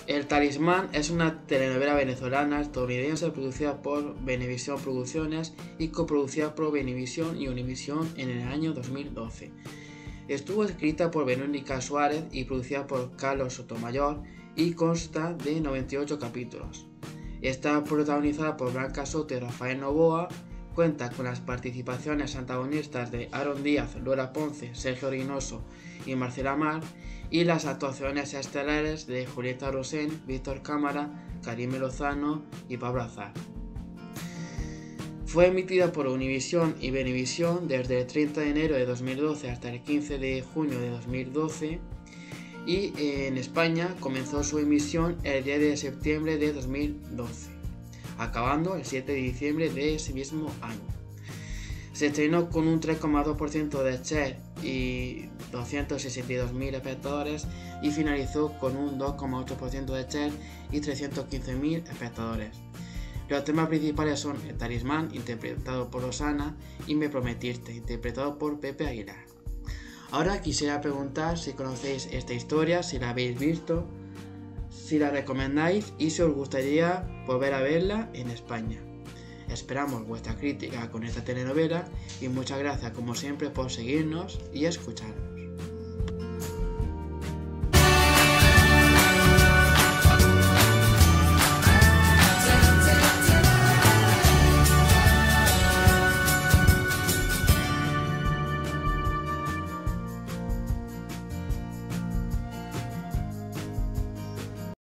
El Talismán es una telenovela venezolana estadounidense producida por Venevisión Producciones y coproducida por Venevisión y Univisión en el año 2012. Estuvo escrita por Verónica Suárez y producida por Carlos Sotomayor y consta de 98 capítulos. Está protagonizada por Blanca Soto y Rafael Novoa, cuenta con las participaciones antagonistas de Aaron Díaz, Laura Ponce, Sergio Reynoso y Marcela Mar, y las actuaciones estelares de Julieta Rosén, Víctor Cámara, Karime Lozano y Pablo Azar. Fue emitida por Univisión y Venevisión desde el 30 de enero de 2012 hasta el 15 de junio de 2012 y en España comenzó su emisión el 10 de septiembre de 2012, acabando el 7 de diciembre de ese mismo año. Se estrenó con un 3,2% de share y 262.000 espectadores y finalizó con un 2,8% de share y 315.000 espectadores. Los temas principales son El Talismán, interpretado por Osana, y Me Prometiste, interpretado por Pepe Aguilar. Ahora quisiera preguntar si conocéis esta historia, si la habéis visto, si la recomendáis y si os gustaría volver a verla en España. Esperamos vuestra crítica con esta telenovela y muchas gracias como siempre por seguirnos y escuchar.